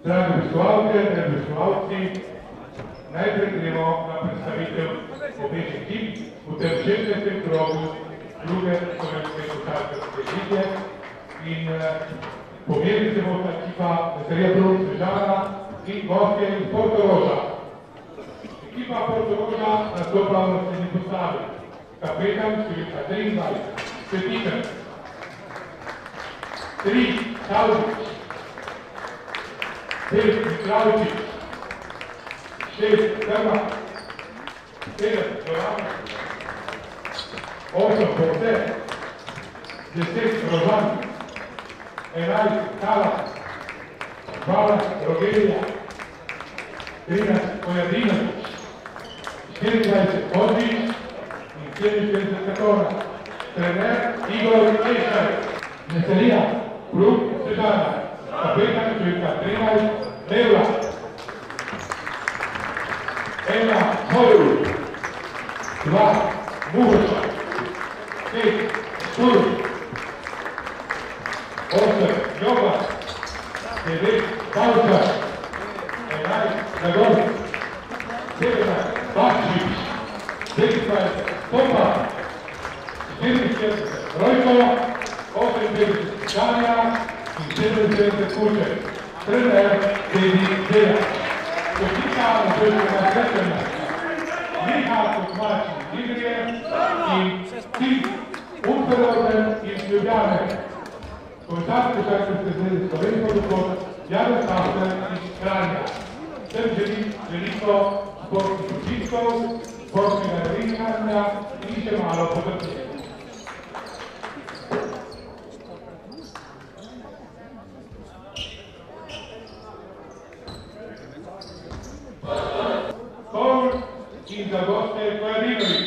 Dragi obiskovalke, dragi obiskovalci, najprej gremo na predstavitev obeh ekip v tem 16. krogu druge slovenske košarkarske lige in pomerili se bo ta ekipa Veselija Brun Sežana in gostje iz Portoroža. Ekipa Portoroža nastopa v naslednji postavi. Kapetan številka 23, Svetičan, 3 Salvič, 5 Miklavčič, 6 Krma, 7 Zoran, 8 Borte, 10 Rožan, 11 Kala, 12 Rogelija, 13 Pojadinovič, 24 Hodžič in 47 Katona. Trener Igor Ešaj, Veselija Brun Sežana, kapetan številka 13 Levla, 1 Horul, 2 Muhoša, 5 Šturm, 8 Joba, 9 Pavčar, 11 Zagon, 17 Bakšič, 26 Topa, 74 Rojko, 58 Čanja in 77 Kučer. Trener Dedi Dela. Počita na srečnega srečanja Miha Kuzmačin Igrije in Tim Umferorden iz Ljubljane. Komentarski košarkarske zveze Slovensko dopod Janez Hafner iz Kranja. Vsem želim veliko športnih učitkov, športnega navinkanja in še malo potrpljenja. In za goste Pojadinovič.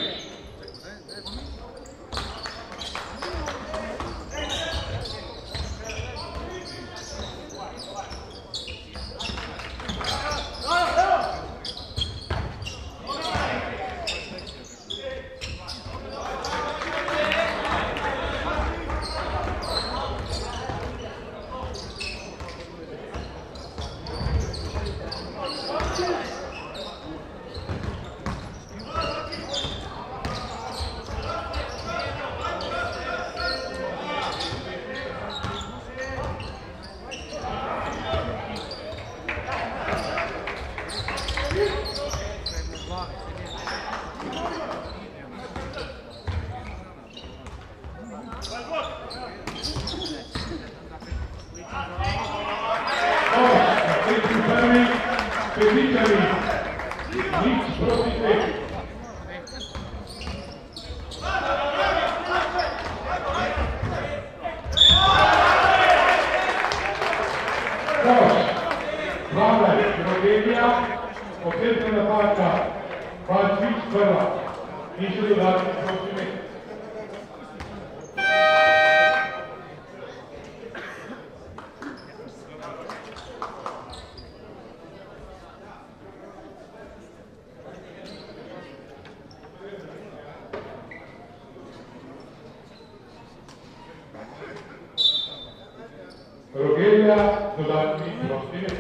Rogelija, dodatni prosti met.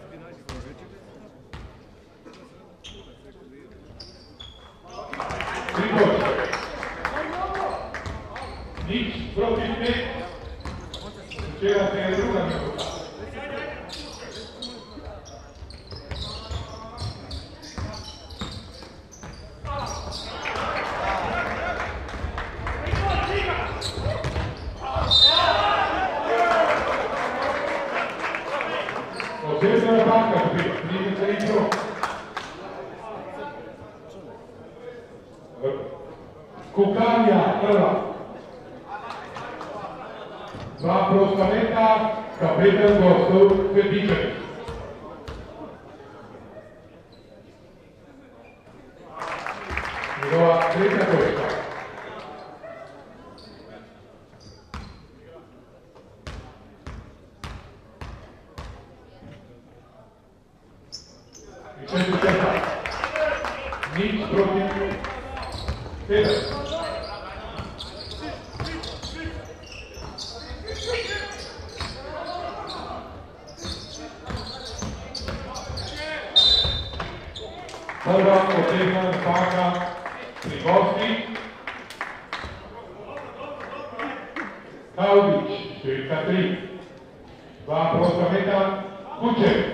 Tri točke. Nič proti met. Včeraj se je druga minuta. Osebna napaka, 33 rok. Kukanja, prva. 2 prosta meta, kapetan gostov Svetičan. Njegova tretja točka. Nič proti 7. Prva osebna napaka pri gostih. Kaudić, številka 3. 2 prosta meta, Kučev.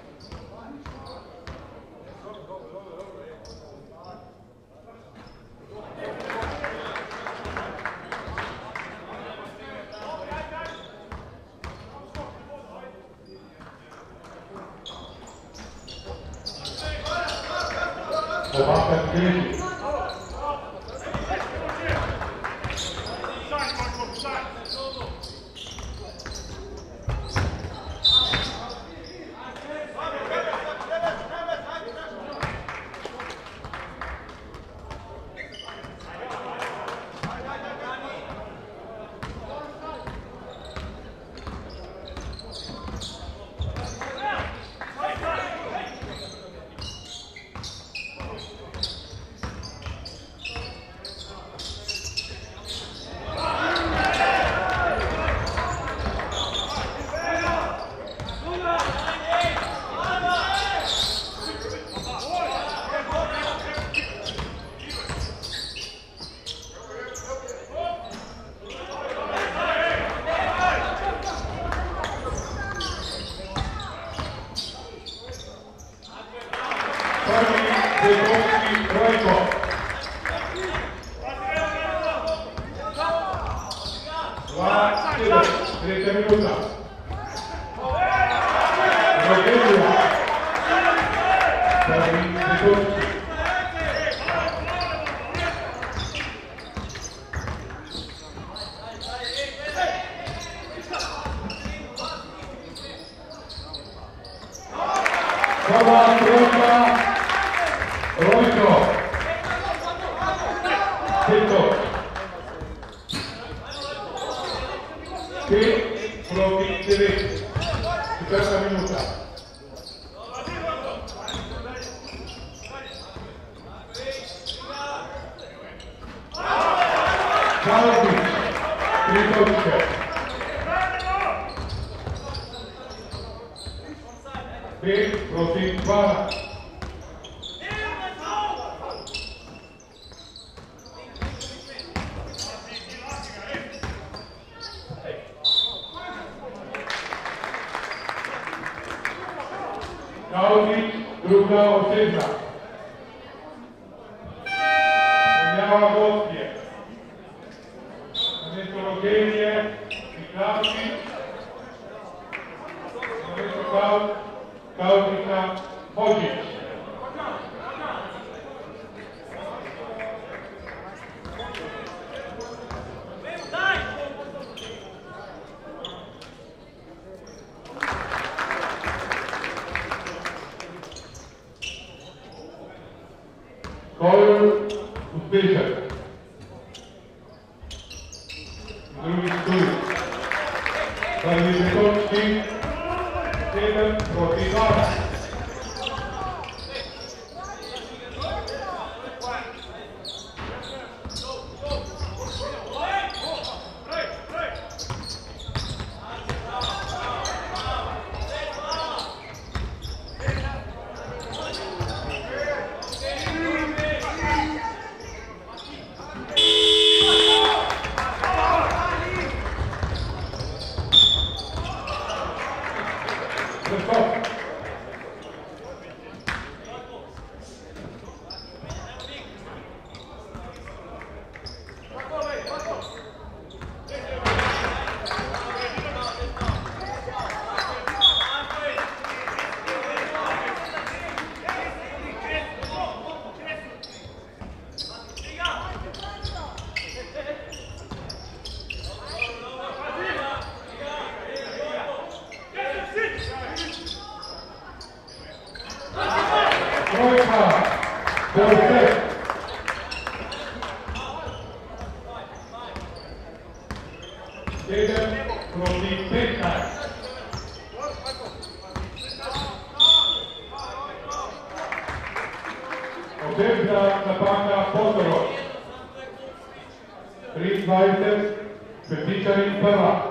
Napaka 3. Kaudić, druga osebna. Menjava gostje. Namesto Rogenije i Klavčić. Namesto Kaudića, Hođić. Gol uspješan. Drugi stud. Prvi Betočki, 7-2. Osebna napaka Pozorov. 23, Petičanin prva.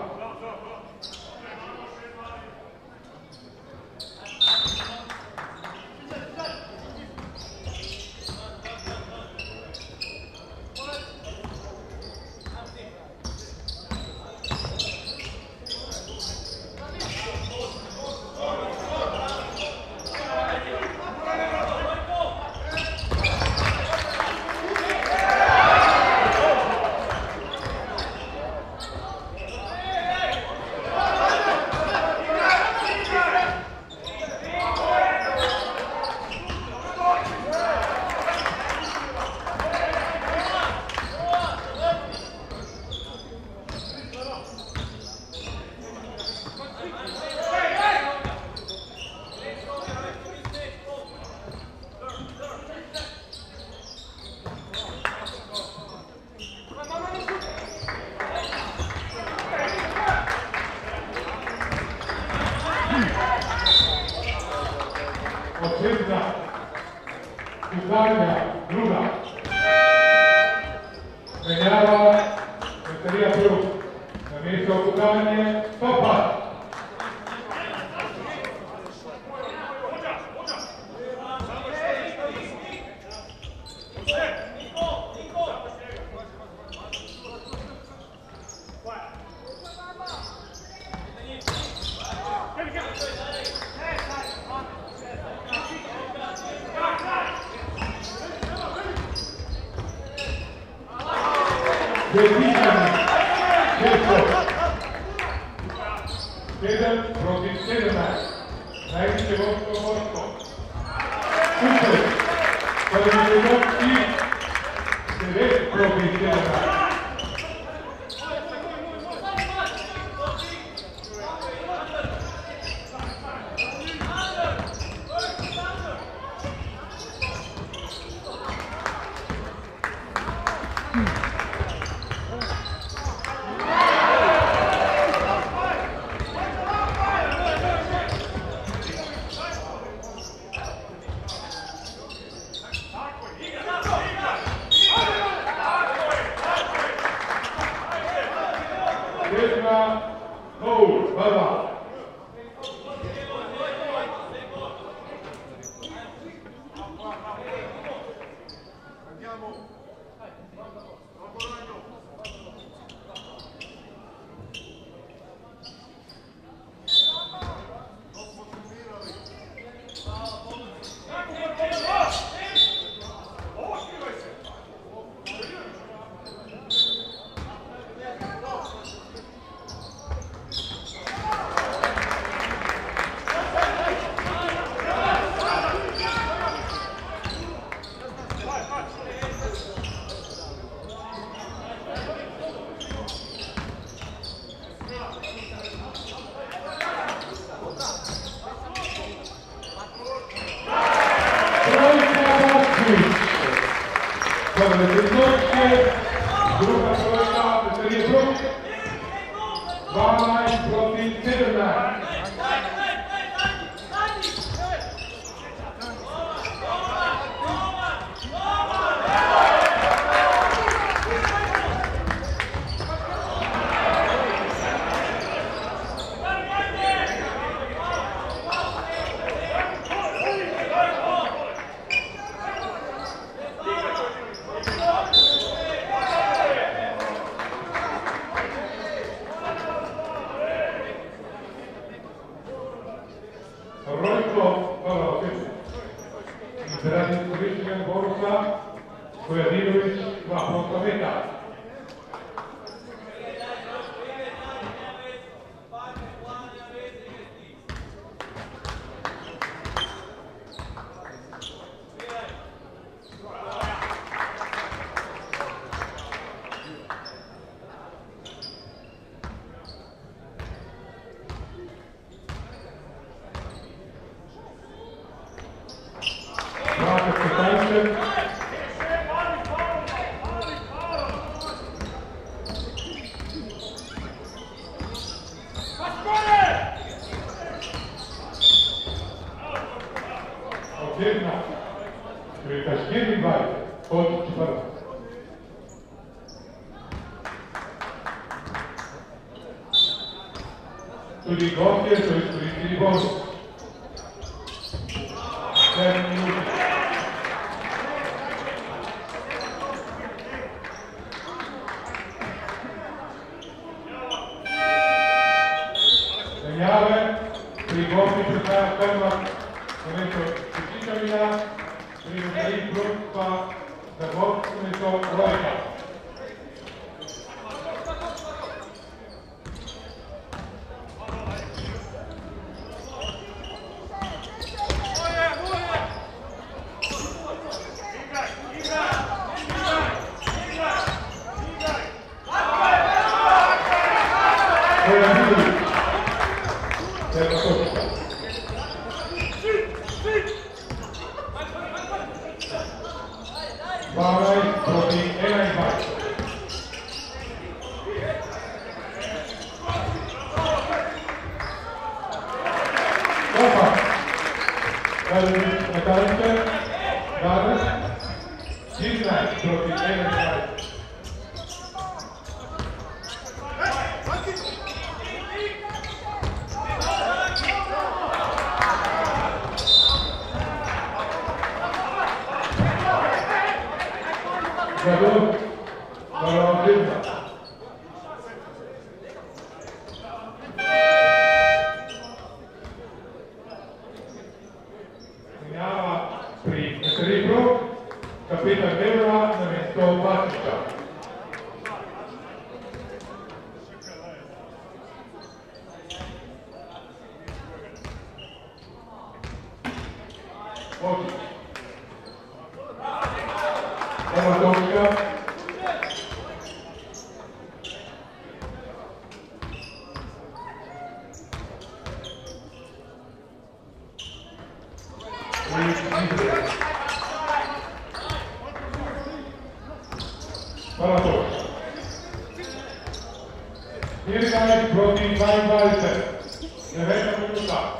Osredna Kukarnja druga. Menjava Veterija prv. Na mjesto Kukarnje Topa. Prepisani, 7 protiv 17, najviše vodstvo vodstvo. Super, Kalinovski, 9 protiv 17. Druga trojka, Veterije prv. 12 protiv 17. Zaradi korištenja bonusa Kojadinović 2 meta. Jedna, Kaškiri 20, od 4. Tudi gostje so iskoristili bonus. 7 minuti. Menjave, pri gostji prihaja Fermat, namesto Čečičavina, pri Veteriji prv pa za vodstvo namesto Rojka. Metallica, Gardner, 16 proti 11. Zador, Valentina. Menjava pri Meterebru, kapetan Devra na mesto Bačiča. Očić. Ema Tomića. Hvala to. 11 proti 22. 9 minuta.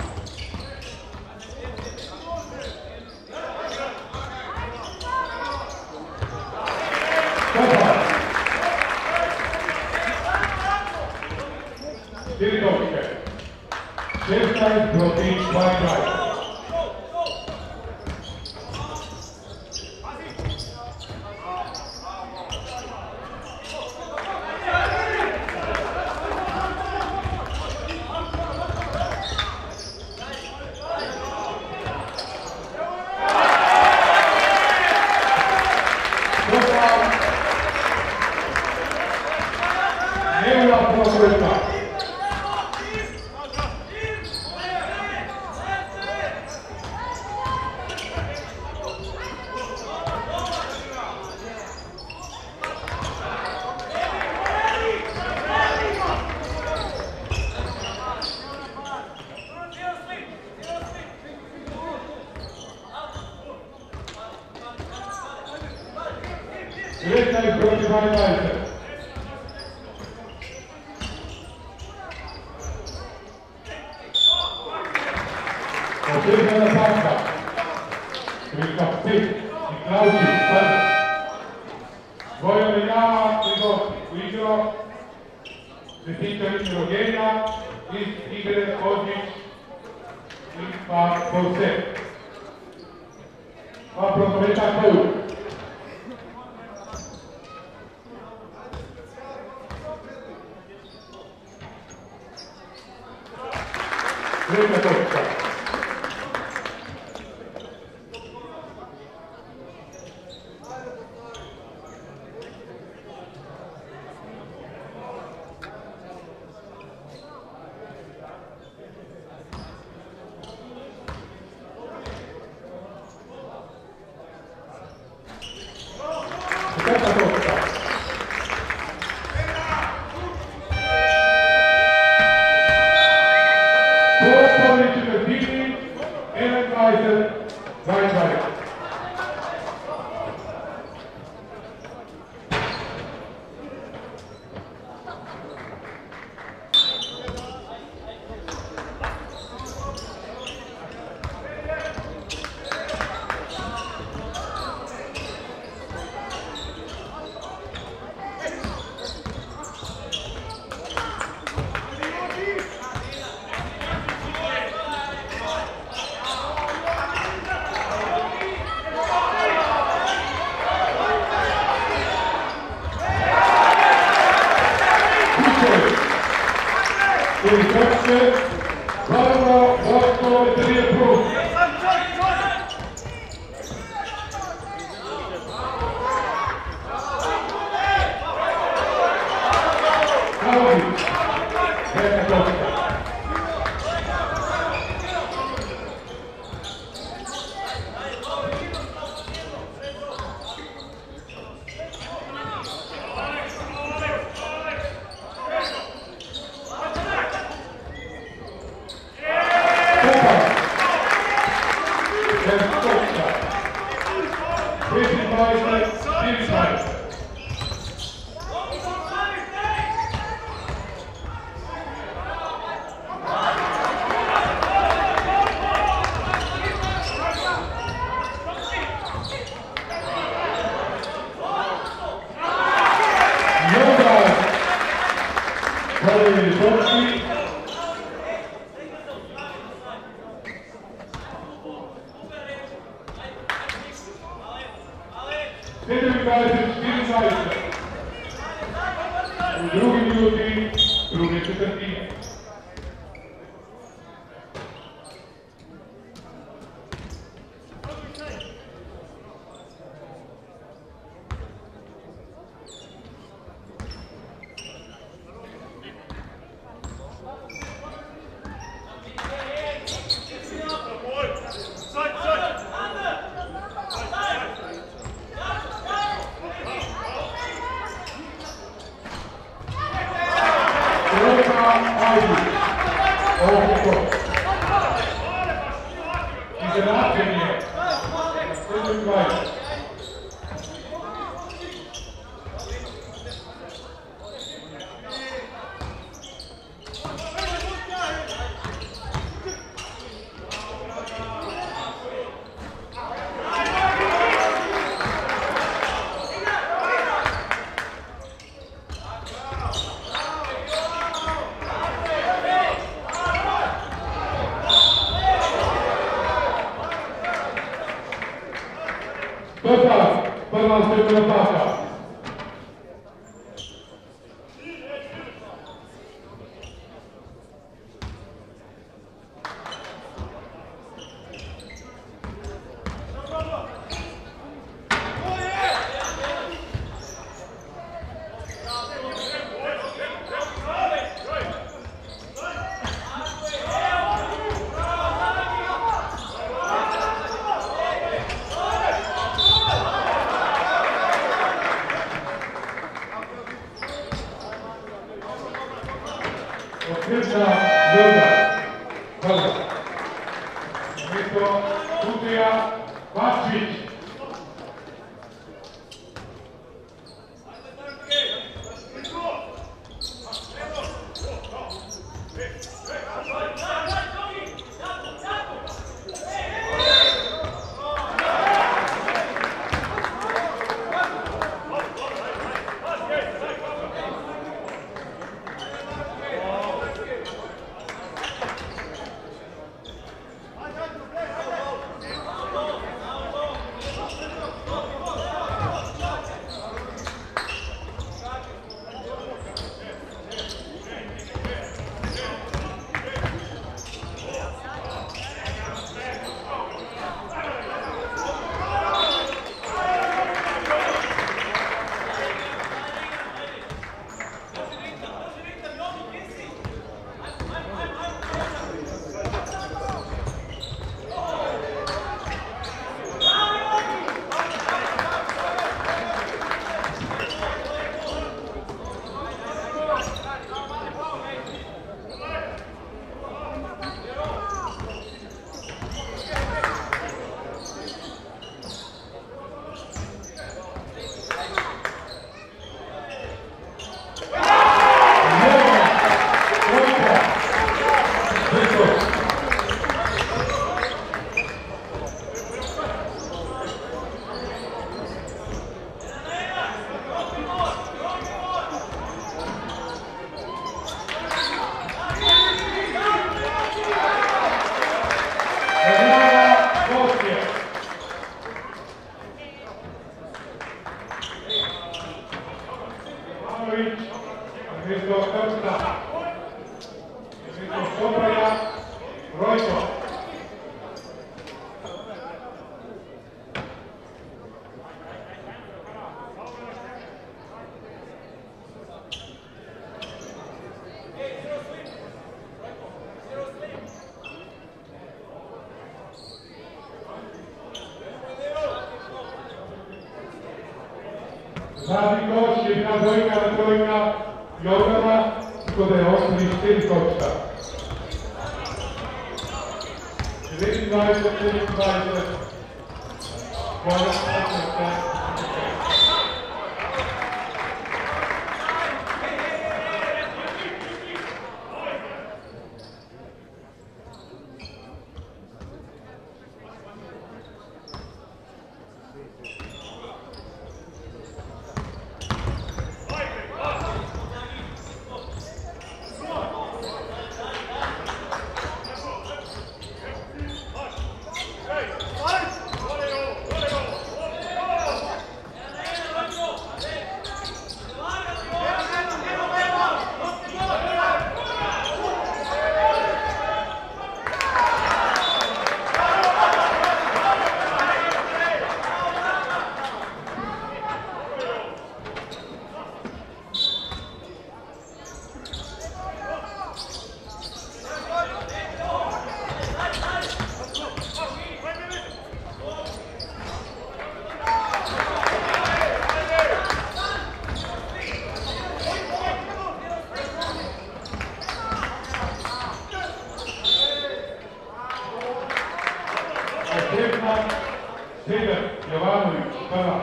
Četiri točke. 16 proti 22. Nella proprietà. Diretta in proprietà di Weiser. Ottenga la sacca, il cappetto, i Clausi, Voglio menjava Rigotti, Guido, Desinka Mitrogena, Igre Ozić in pa Bolse. Pa prokometa Kovu. Treta točka. Četvrta točka. Postavni četvrtini, 21-22. Uliczewski, bardzo mocno wytryje próg. Klaudicz, Greka Toczka. Super. 27-24. U drugi minuti druge četvrtine. Zadnji koš je bila dvojka na dvojka Jovana, tako da je ostali 4 točka. 29-24. Konec četvrte. Sever Jovanović, prva.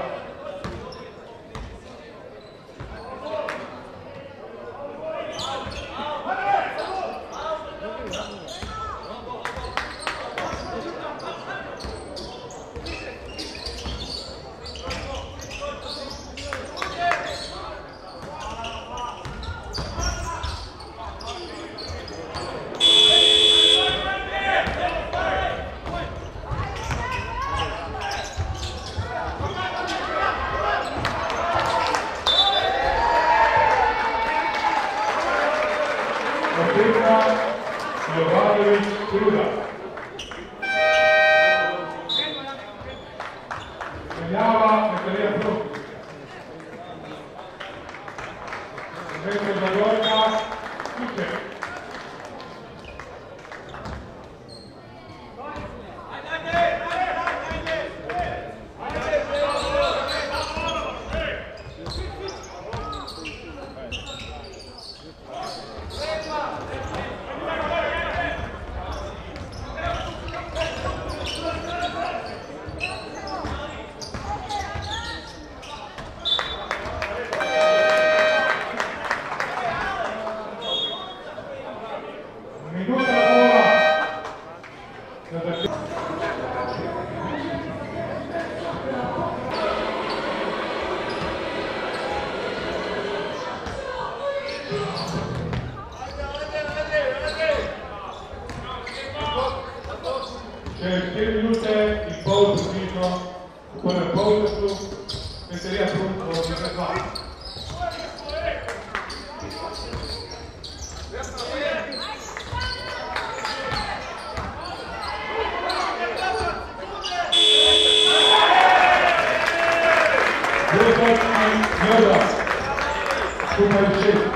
Jovanović, druga. Menjava Metalija Pruk. Mesto Zagorka, Kuček. Через 4 минути и пол достигно у първия полчасу Металия Прuk в 2. Дружбът и Йода. Купа и 6.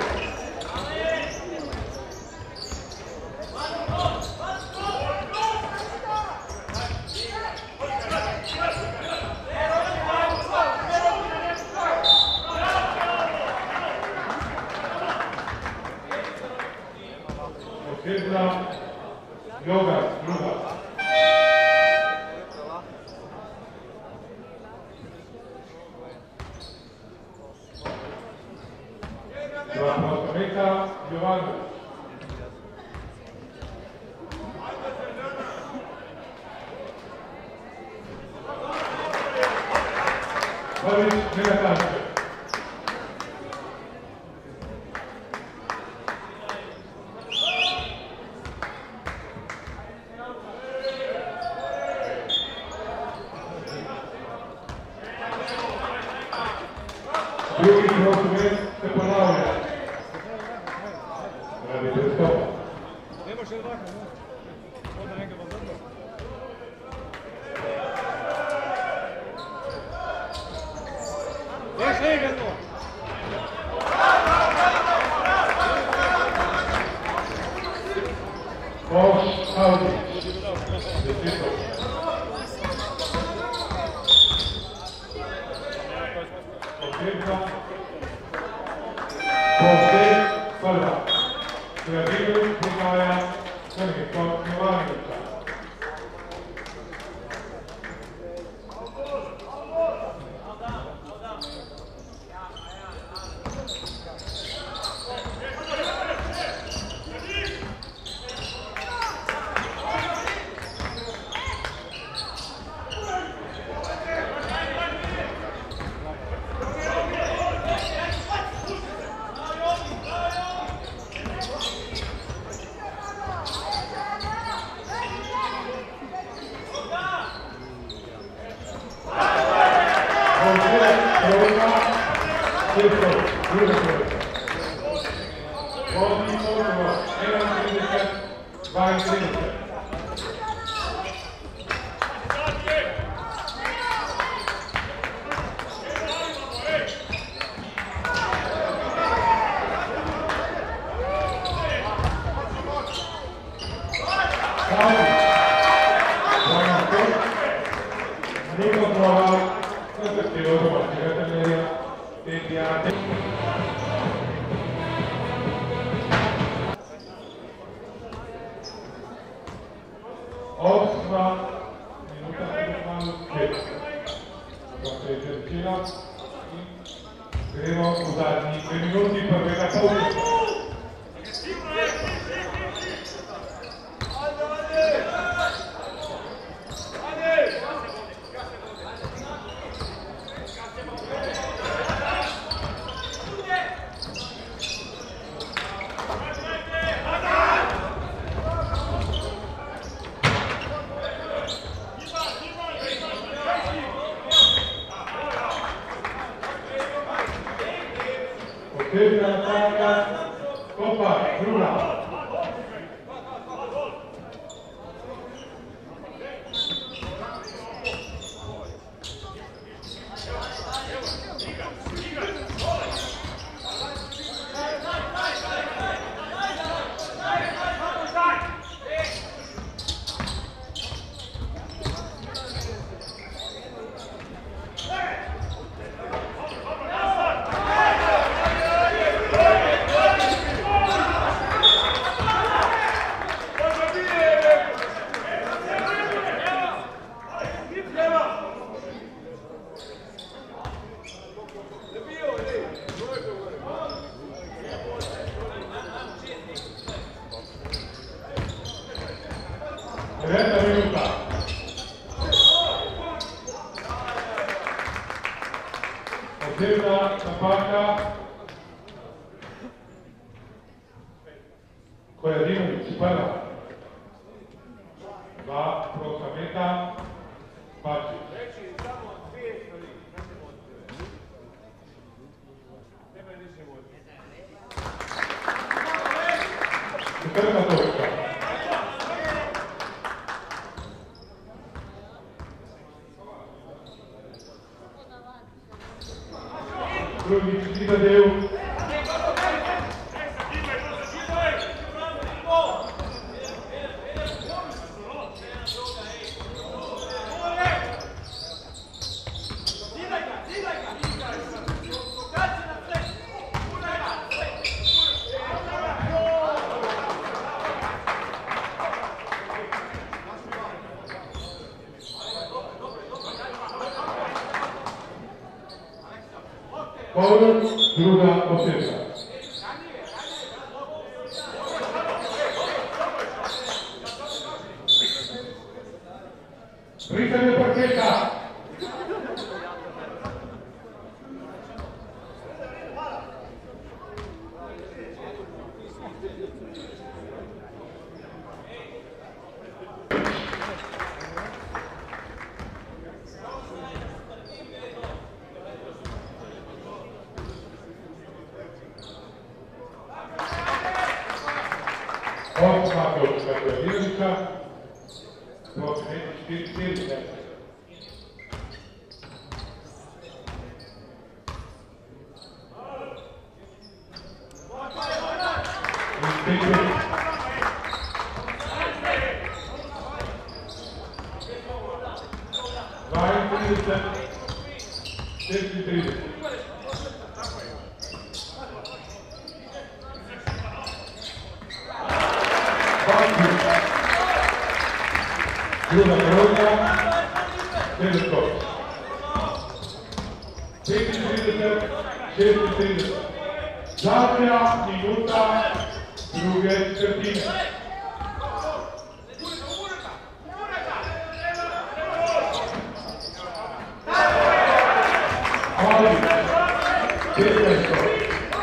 Jedna Joga, druga. Dva poslovnika, Jovanović. Babić, Megatanče. Drugi prosumet se ponavlja. Radite stopa. Ne može ovako, onda neka vam dobro. Još jedno. Boš, Audić. Desetko. Potrebna. Posle prva. Kreativitet prihaja Srgetko Jovanovića. Osma minuta. plus 5. Proste Čerčila. Gremo v zadnji 2 minuti prvega polčasa. Potrebna ataka, Kopa, druga. Potrebna napaka Kojadinović, prva. 2 prosta meta, Bačić. Četvrta točka. Drugić, Idadeu. Paul, druga osjeća. Brisanje parketa. Osma točka Kojadinovića, protiv 4-4. Druga trojka, 9 točka. 5:30, 6:30. Zadnja minuta druge četvrtine. Ali, 15 točka.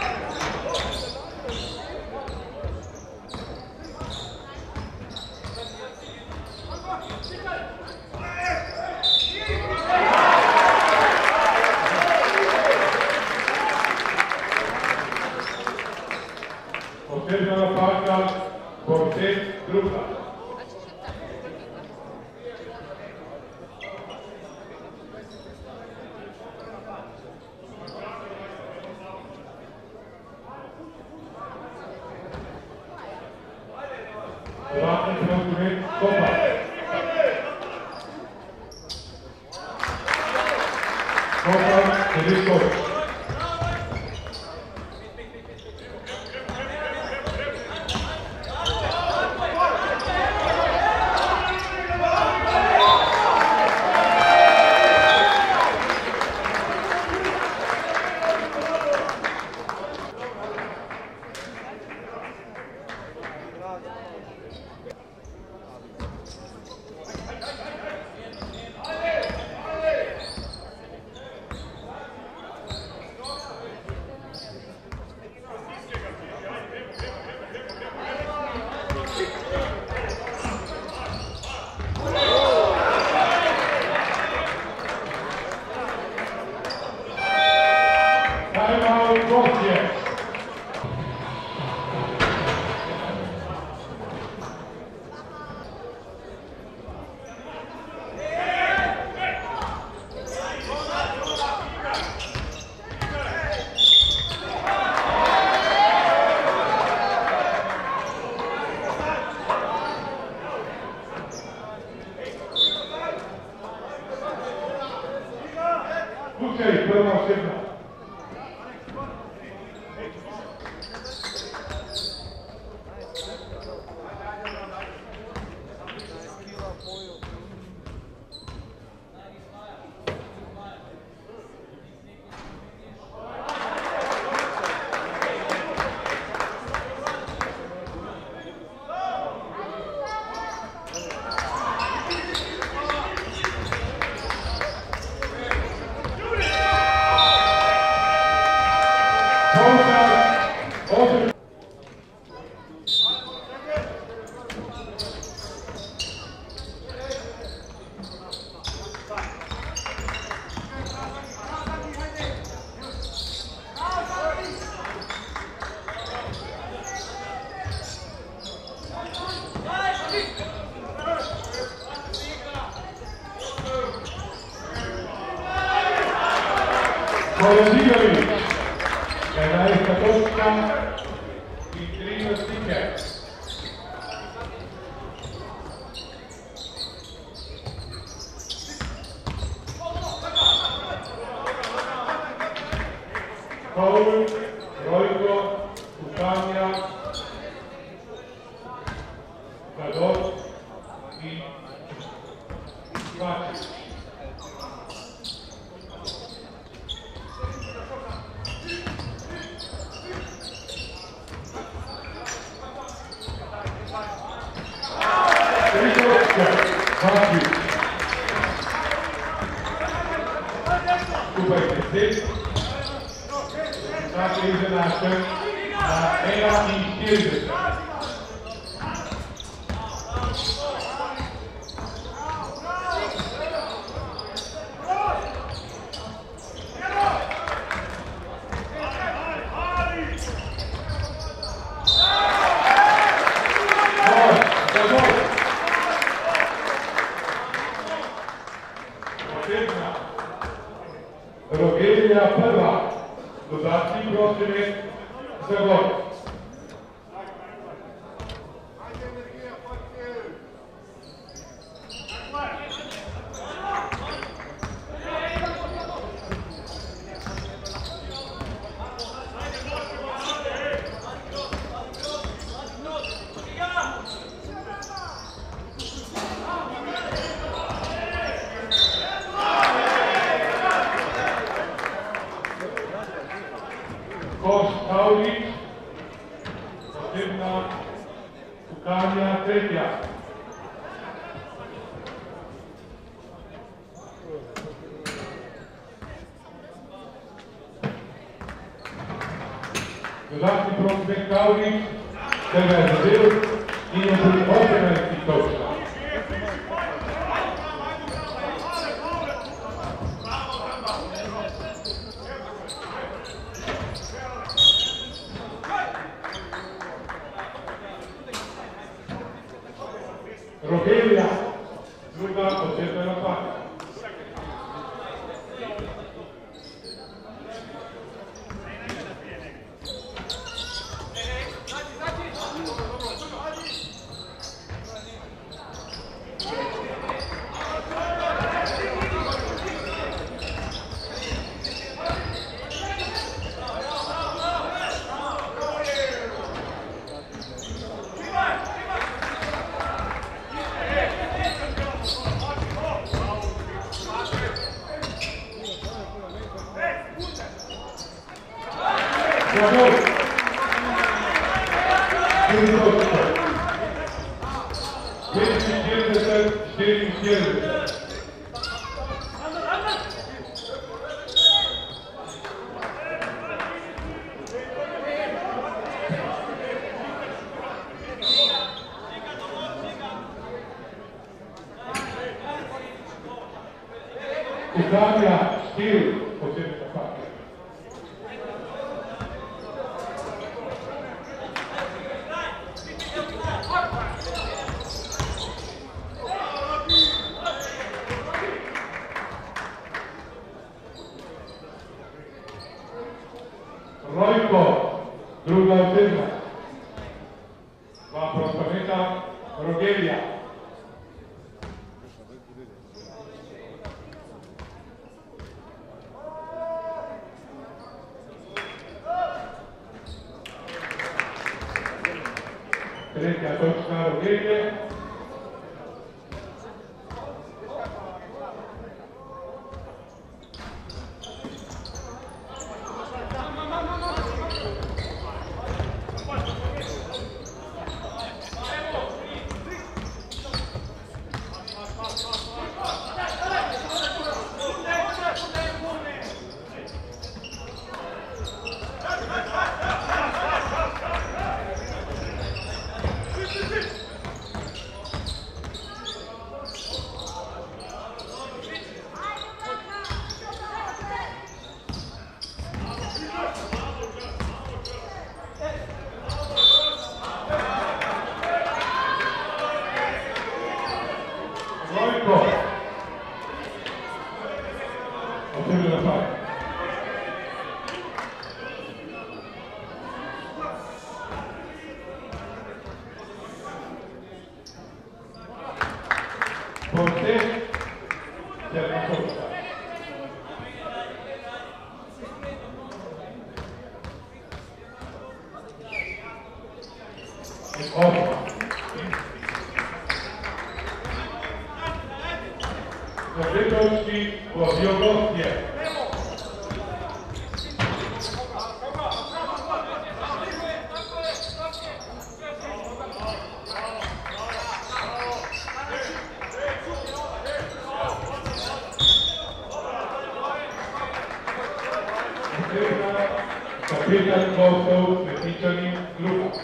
Potrebna napaka, Bortet, druga. Vratni protivnik, Kopa. Kopa, Sediković. prva osebna. Kolodijović, 11. točka i 13 tiket. Koul, Rojko, Kukanja, Kadot i Vačić. Skupaj 10, tako je izenačen na 41. Rogelija prva, dodatni protivnik za gol. Paulić, posebna Kukanja tretja. Dodatni protivnik Paulić, se ga je zadev in je tudi 18 točka. Rogelija, druga posebna napaka. Bravo! 4 Kukanja, stil, posebna napaka. Rojko, druga osebna. Dva protivnika, Rogelija. Tretja točka Rogelje. Kapitan Kostov Metičanin Luka.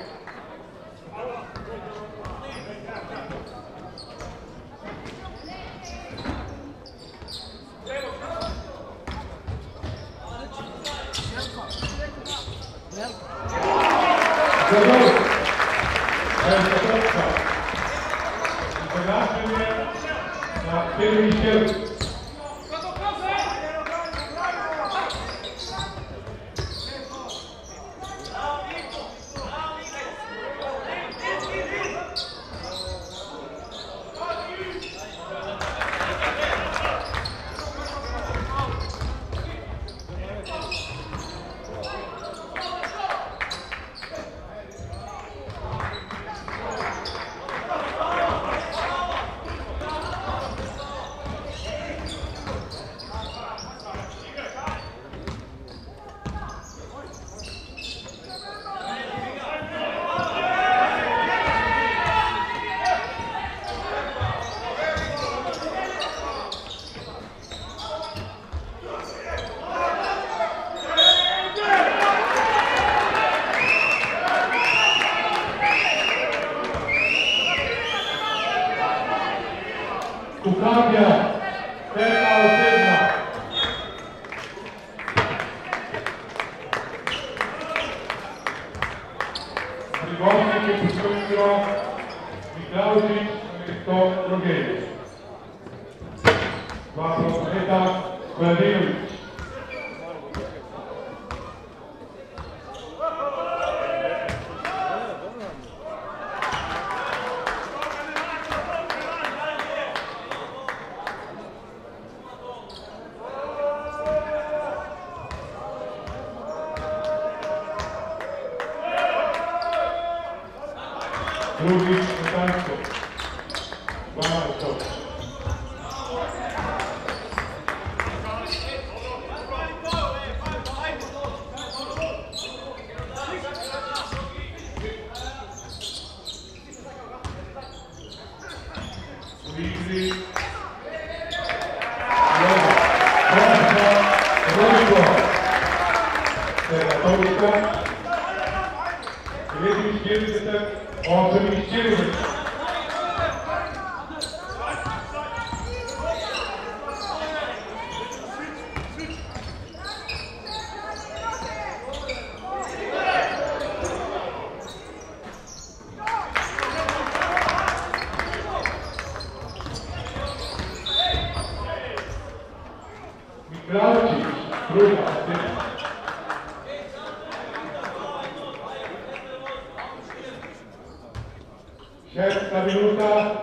Sesta minuta,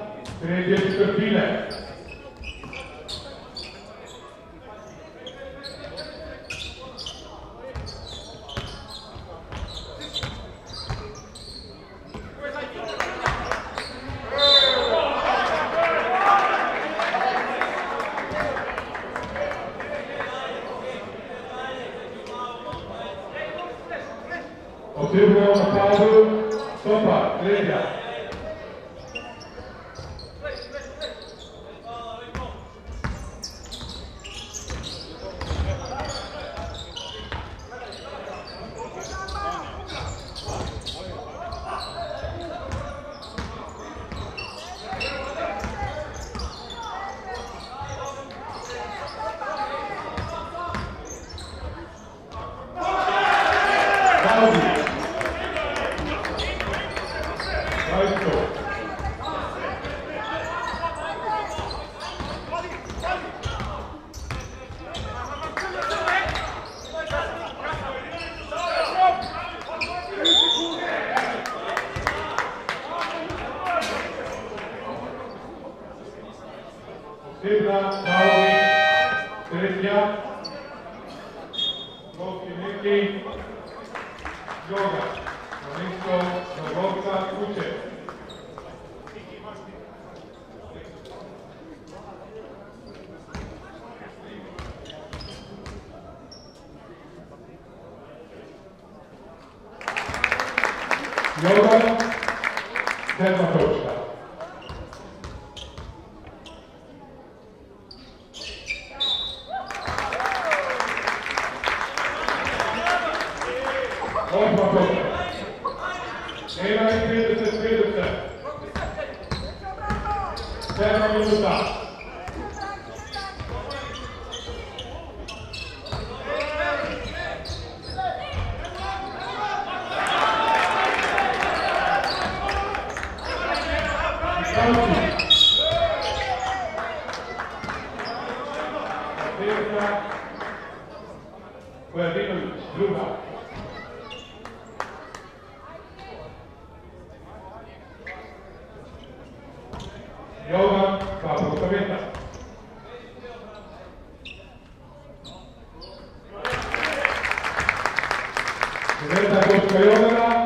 30 četvrtine. Posebno u napadu, stopa, treća. Jedna, Pavlović, treća, Lovki Neki, Joga, na mjesto Novovca Kuće. Joga, 7 točka. Nema i 30. 7 minuta. Pojedinović, druga. Jovan, Pavlo Saveta. Deveta točka Jovana.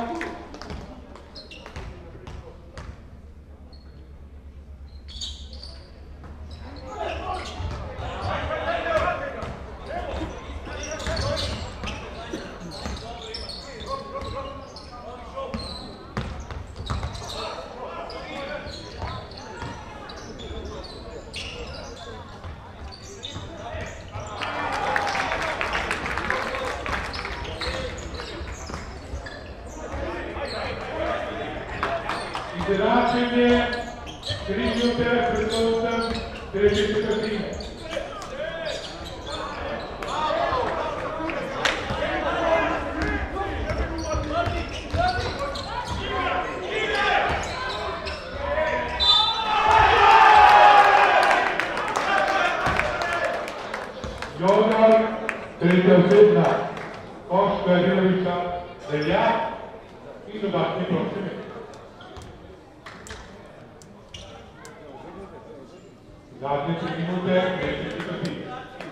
Izjednačenje 3 minute pred koncem treće četvrtine. Jogar, treća sedna, koš Pojedinovića, Deljak i dodatni protivnik. Zadnje 3 minute, treće četvrtine.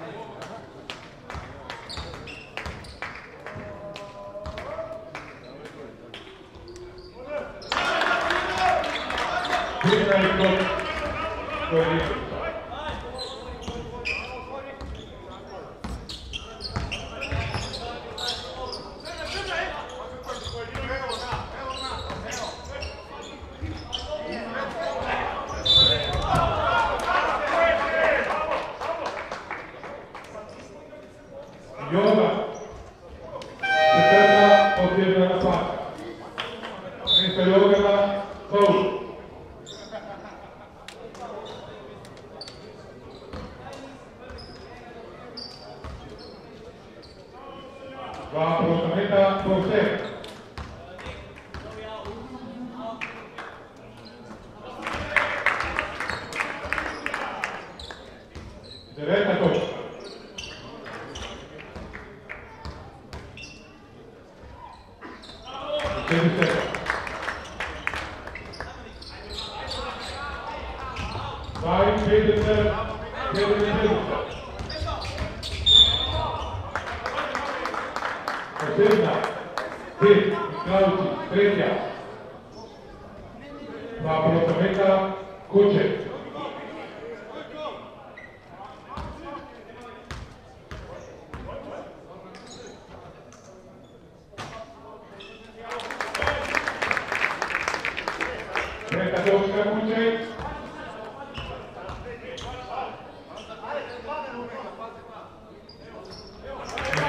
Jedna i kod Pojedinovića. Joga, četvrta odbjegna napada. Mjesto Jogana, faul. Dva prostameta po sebi. Deveta točka. Vai, Peter, Posebna, Pet, Miklauci, treća. Dva prostameta, Kuće.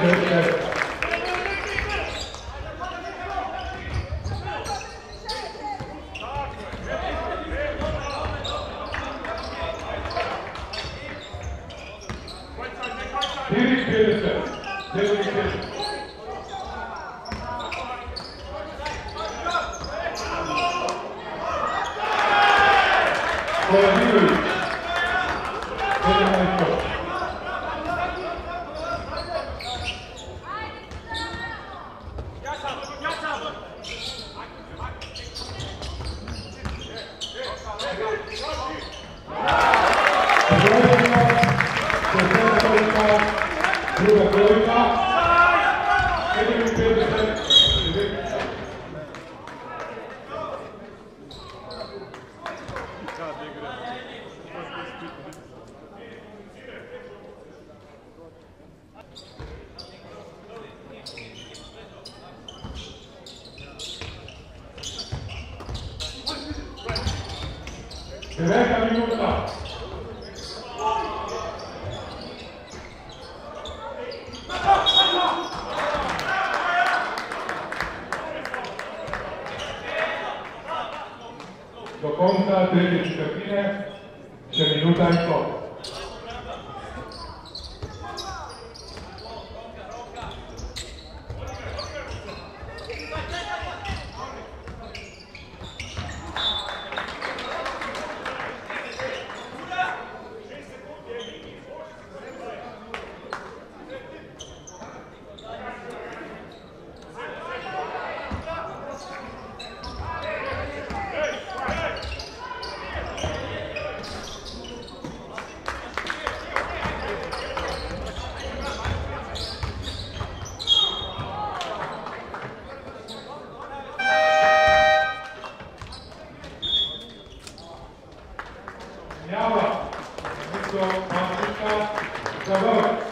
9 minuta. Do końca trzeciej czwartiny jeszcze minuta i po. Miała, to Patryka Zaworek.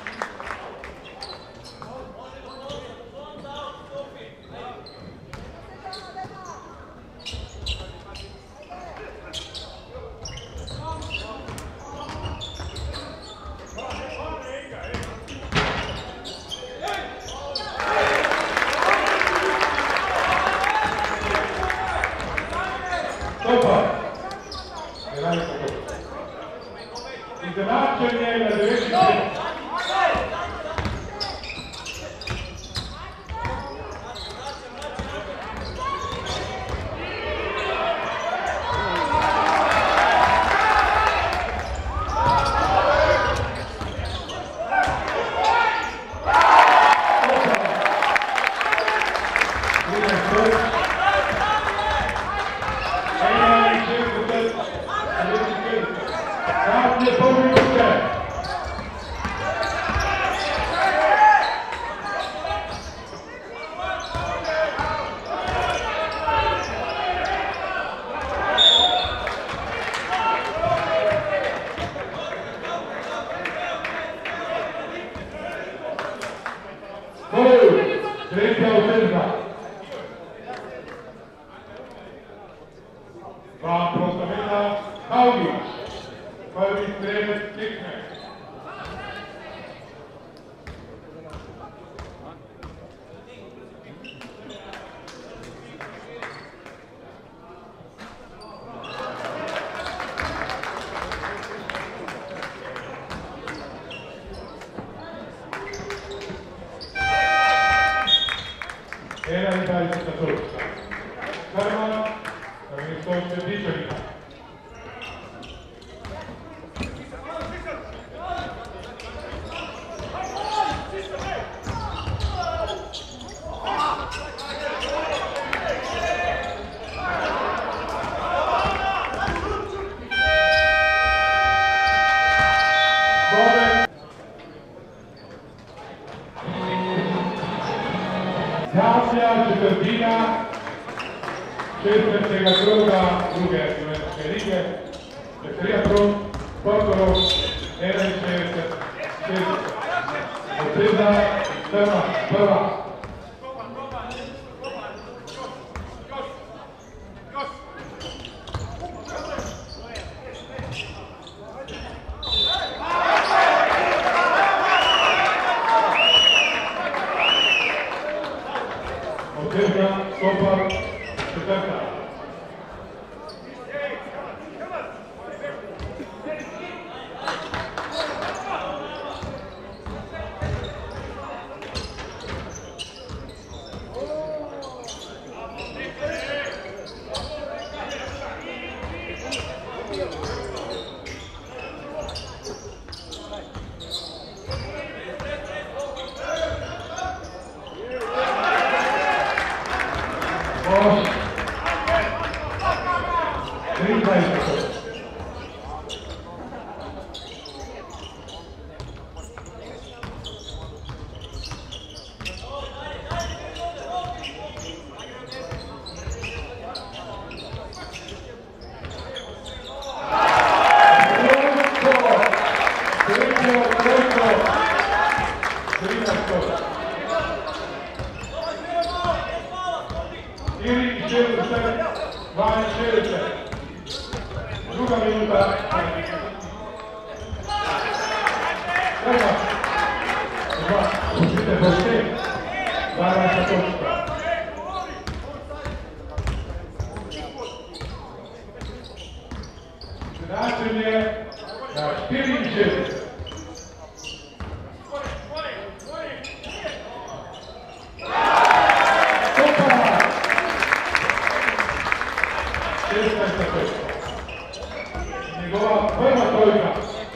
Zobaczenie na dyrekcji. Trzecia ofensa. Pan Prostowina Pawlicz. Pawlicz trener Tyknek. Era Italia Cattolica. Ferma, l'amministrazione di Cerita. Gracia četvrtina, 16. kroga druge Slovenske lige, Veselija Prot, Portorov, 61, 6, Osredna, Trma, prva. Uscite perché? Guarda la tosta. Značenje na 4-6. Njegova prva trojka.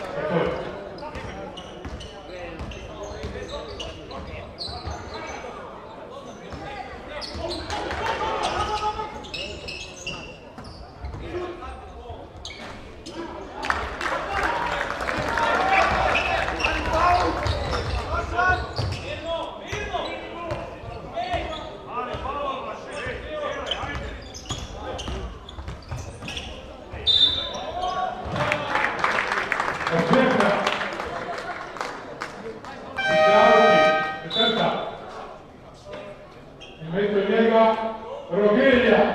Rogelja,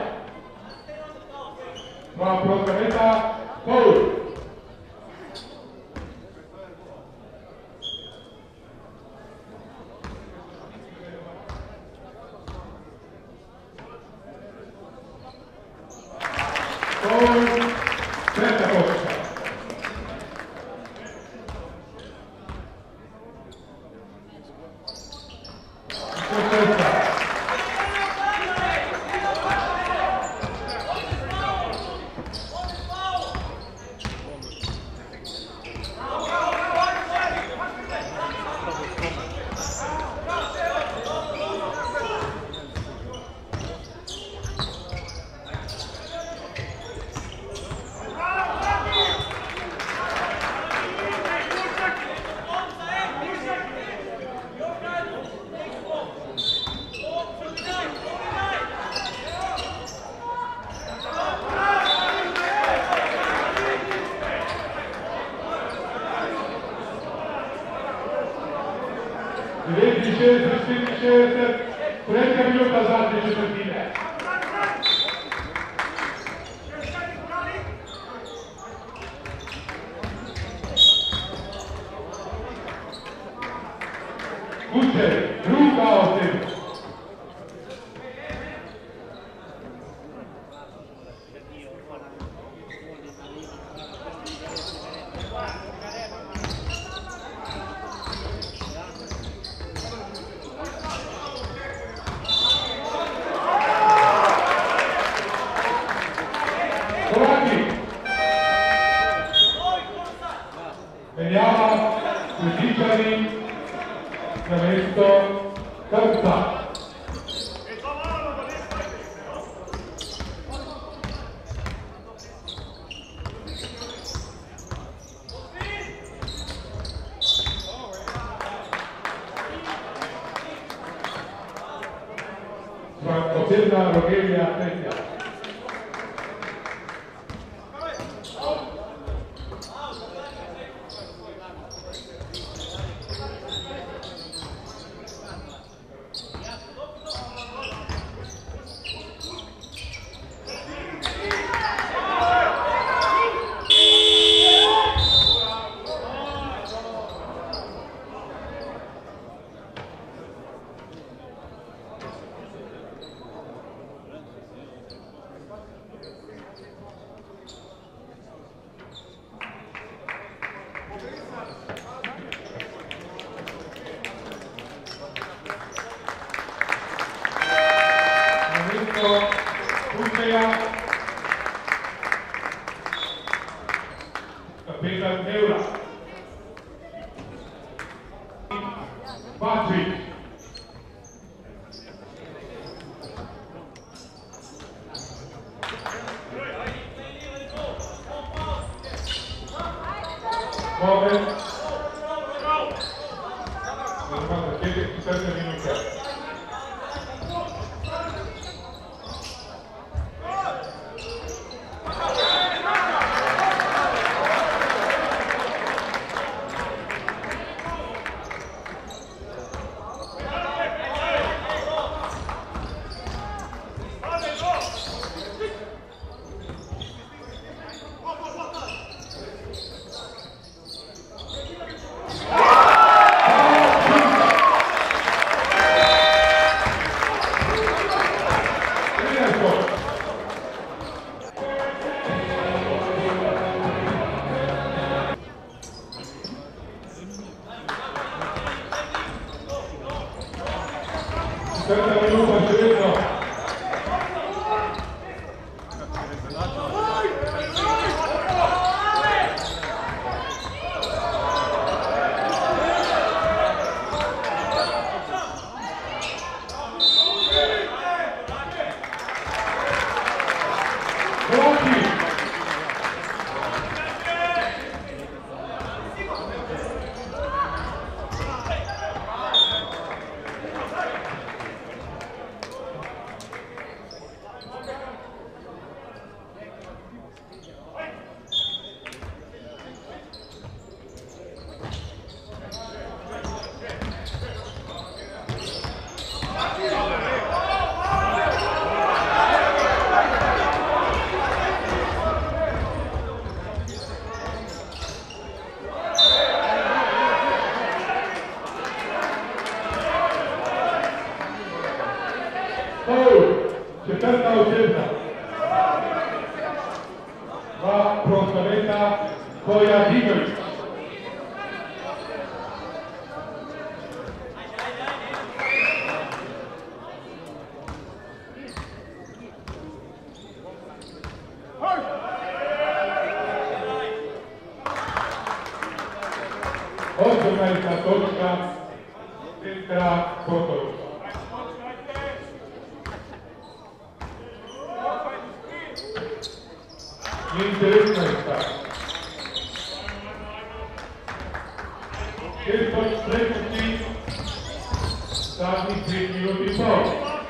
ma protameta Paul. Paul, trenta točka. Treća minuta zadnje četvrtine. Kučer, ruka osim. Menjava Kudičani na mesto Krca. Posebna Rogelja treća. Kapetan Neura. Patrick. Moment. Normalno, 4 minuta. Wow! 4 minuta še vedno. Četvrta učebna. 2 prostoreta Koja Digović. Osmnaesta točka Petra Kotović. Интересная. Теперь следующий задних 3 минут и пол.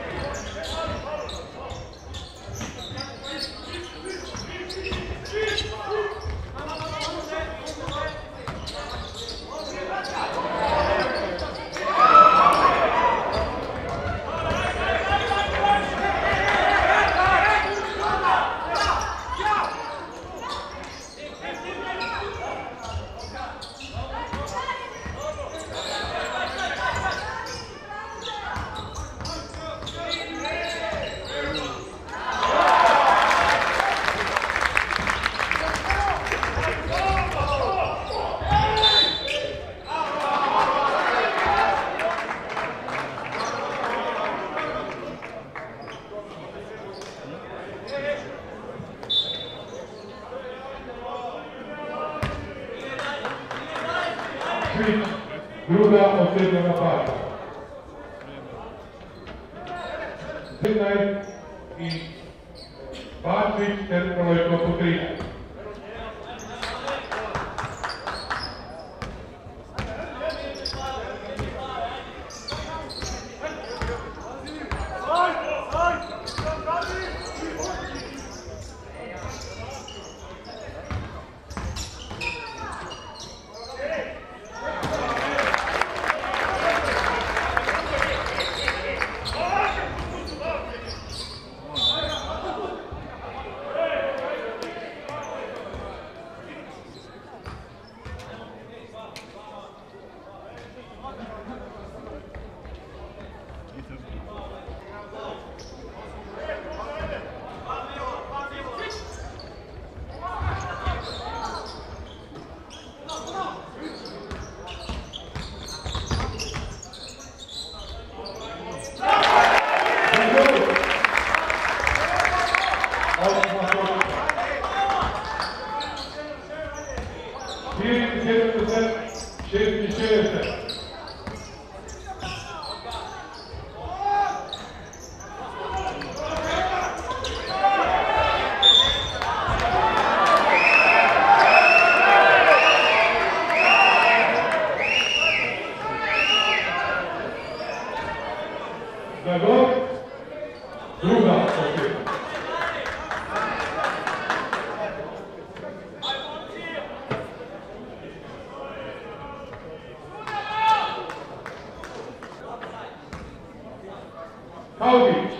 Druga osrednja napada. Zrnaj i Bačić terminalojko po 13. Kaudić.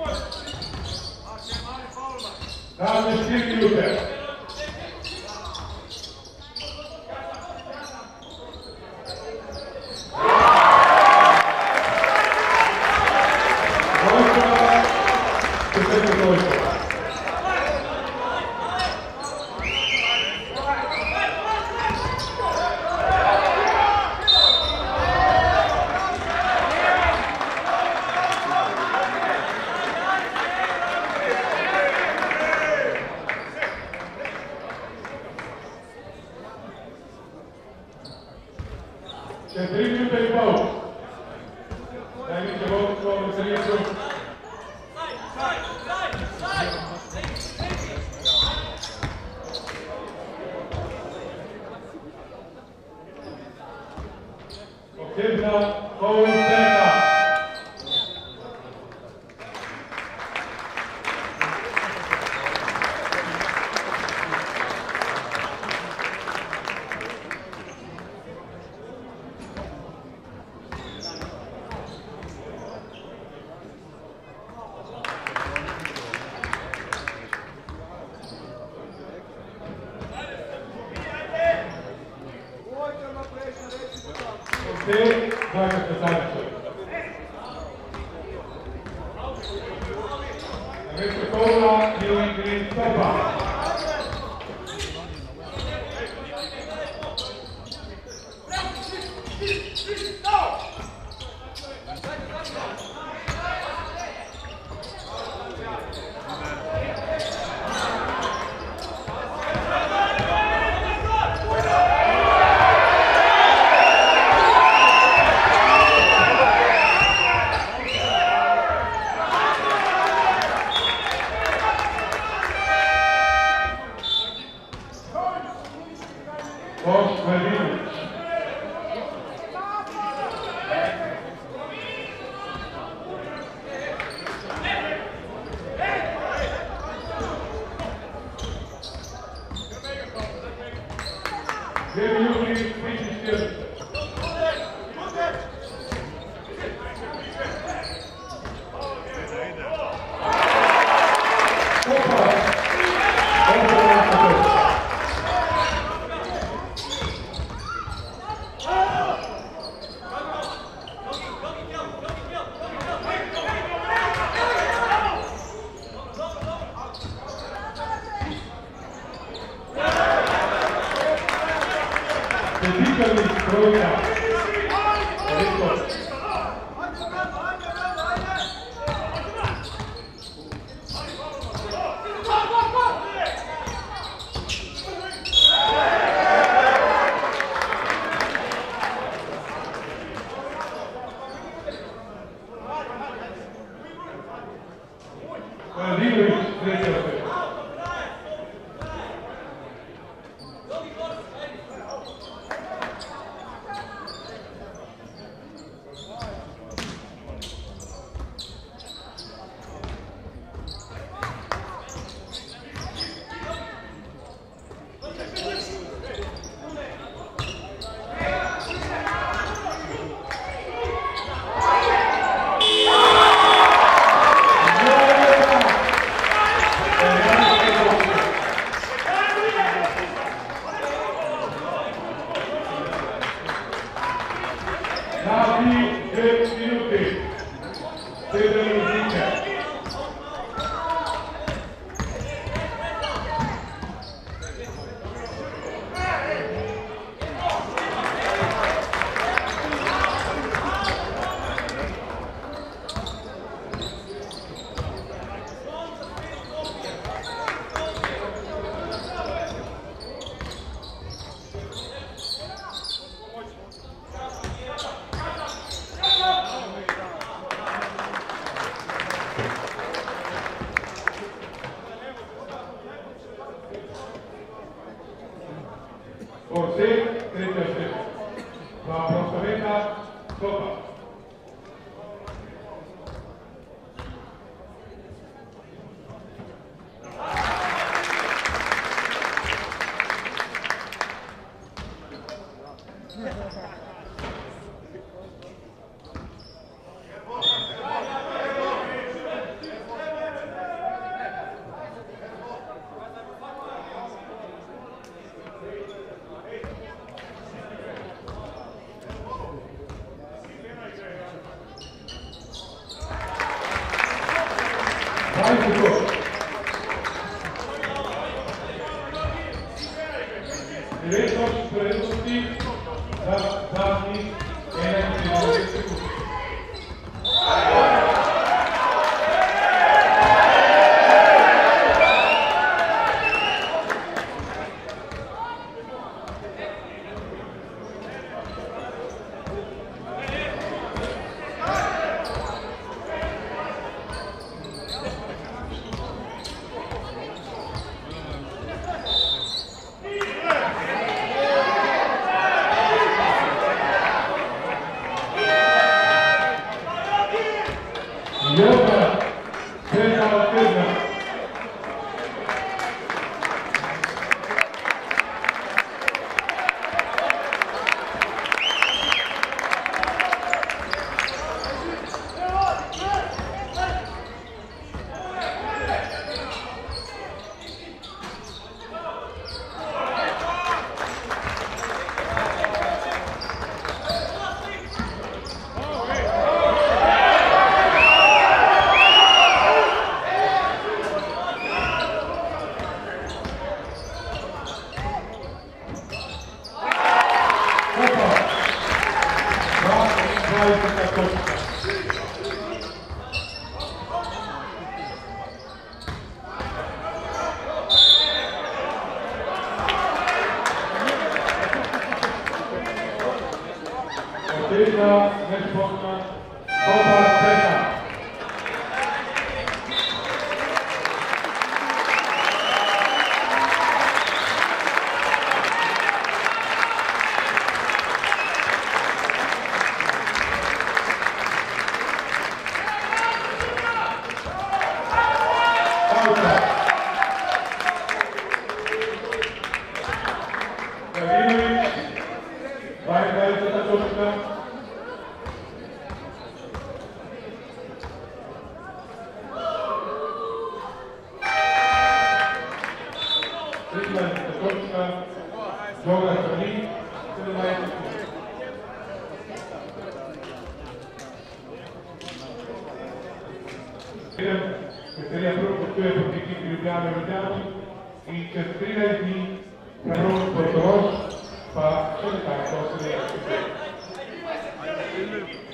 Dane 4 minute. Posebna Koloseka. Dragan Kazančev. Na mesto kola je u igri Sopa. Boš Vladimirović. Dve minuti, 34. Dedicavi trojka. Vladimirović, treća opet. Dati 10 minuti. 7 minuti. Forse, treća štepa. Pa prostoreta, Sopa. Diretto prednosti za zadnjih 31 sekundi. seria produzione potete equilibrare i dati, in ciascuna di Caron Portos fa soltanto